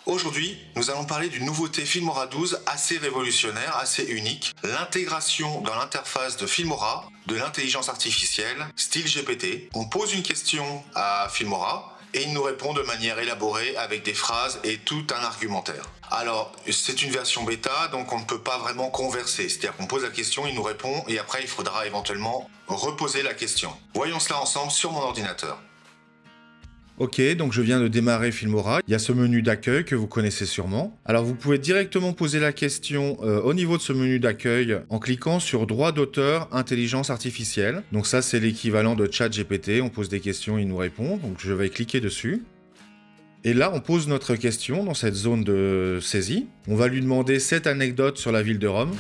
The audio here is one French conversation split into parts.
Aujourd'hui, nous allons parler d'une nouveauté Filmora 12 assez révolutionnaire, assez unique, l'intégration dans l'interface de Filmora de l'intelligence artificielle style GPT. On pose une question à Filmora et il nous répond de manière élaborée avec des phrases et tout un argumentaire. Alors, c'est une version bêta, donc on ne peut pas vraiment converser. C'est-à-dire qu'on pose la question, il nous répond et après il faudra éventuellement reposer la question. Voyons cela ensemble sur mon ordinateur. Ok, donc je viens de démarrer Filmora. Il y a ce menu d'accueil que vous connaissez sûrement. Alors vous pouvez directement poser la question au niveau de ce menu d'accueil en cliquant sur droit d'auteur, intelligence artificielle. Donc ça c'est l'équivalent de ChatGPT. On pose des questions, il nous répond. Donc je vais cliquer dessus. Et là on pose notre question dans cette zone de saisie. On va lui demander 7 anecdotes sur la ville de Rome.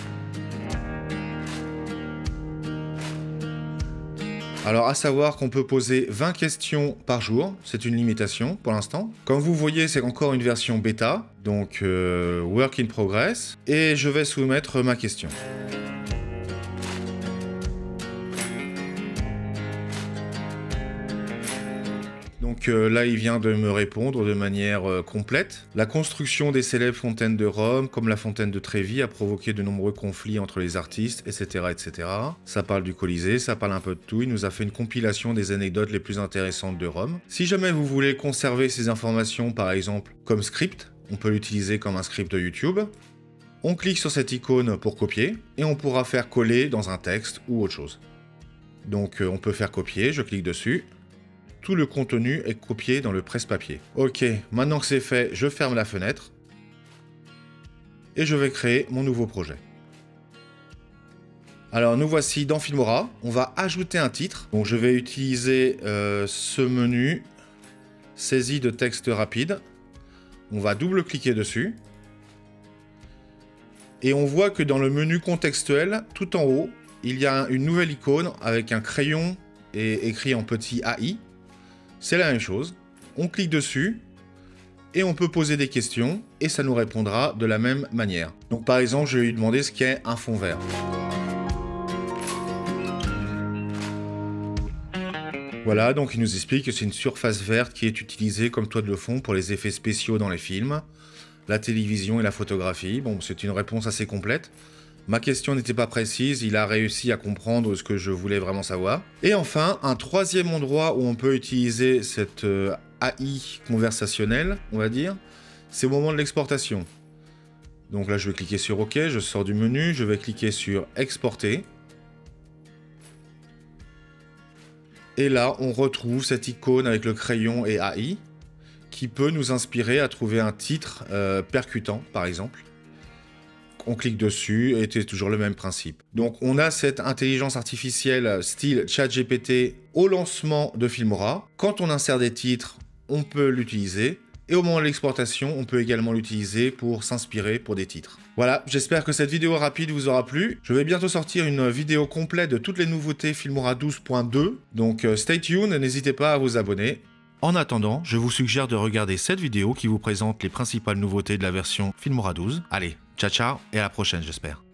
Alors, à savoir qu'on peut poser 20 questions par jour, c'est une limitation pour l'instant. Comme vous voyez, c'est encore une version bêta, donc work in progress, et je vais soumettre ma question. Donc là, il vient de me répondre de manière complète. La construction des célèbres fontaines de Rome, comme la fontaine de Trévi, a provoqué de nombreux conflits entre les artistes, etc., etc. Ça parle du Colisée, ça parle un peu de tout. Il nous a fait une compilation des anecdotes les plus intéressantes de Rome. Si jamais vous voulez conserver ces informations, par exemple, comme script, on peut l'utiliser comme un script de YouTube. On clique sur cette icône pour copier, et on pourra faire coller dans un texte ou autre chose. Donc on peut faire copier, je clique dessus. Tout le contenu est copié dans le presse-papier. Ok, maintenant que c'est fait, je ferme la fenêtre. Et je vais créer mon nouveau projet. Alors nous voici dans Filmora. On va ajouter un titre. Donc je vais utiliser ce menu saisie de texte rapide. On va double-cliquer dessus. Et on voit que dans le menu contextuel, tout en haut, il y a une nouvelle icône avec un crayon et écrit en petit AI. C'est la même chose, on clique dessus et on peut poser des questions et ça nous répondra de la même manière. Donc par exemple, je vais lui demander ce qu'est un fond vert. Voilà, donc il nous explique que c'est une surface verte qui est utilisée comme toile de fond pour les effets spéciaux dans les films, la télévision et la photographie. Bon, c'est une réponse assez complète. Ma question n'était pas précise, il a réussi à comprendre ce que je voulais vraiment savoir. Et enfin, un troisième endroit où on peut utiliser cette AI conversationnelle, on va dire, c'est au moment de l'exportation. Donc là, je vais cliquer sur OK, je sors du menu, je vais cliquer sur Exporter. Et là, on retrouve cette icône avec le crayon et AI, qui peut nous inspirer à trouver un titre percutant, par exemple. On clique dessus et c'est toujours le même principe. Donc on a cette intelligence artificielle style ChatGPT au lancement de Filmora. Quand on insère des titres, on peut l'utiliser. Et au moment de l'exportation, on peut également l'utiliser pour s'inspirer pour des titres. Voilà, j'espère que cette vidéo rapide vous aura plu. Je vais bientôt sortir une vidéo complète de toutes les nouveautés Filmora 12.2. Donc stay tuned et n'hésitez pas à vous abonner. En attendant, je vous suggère de regarder cette vidéo qui vous présente les principales nouveautés de la version Filmora 12. Allez, ciao ciao et à la prochaine j'espère.